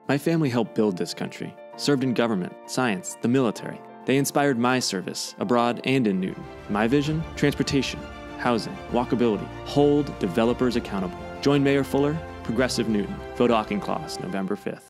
My family helped build this country, served in government, science, the military. They inspired my service, abroad and in Newton. My vision? Transportation, housing, walkability. Hold developers accountable. Join Mayor Fuller, Progressive Newton. Vote Auchincloss, November 5th.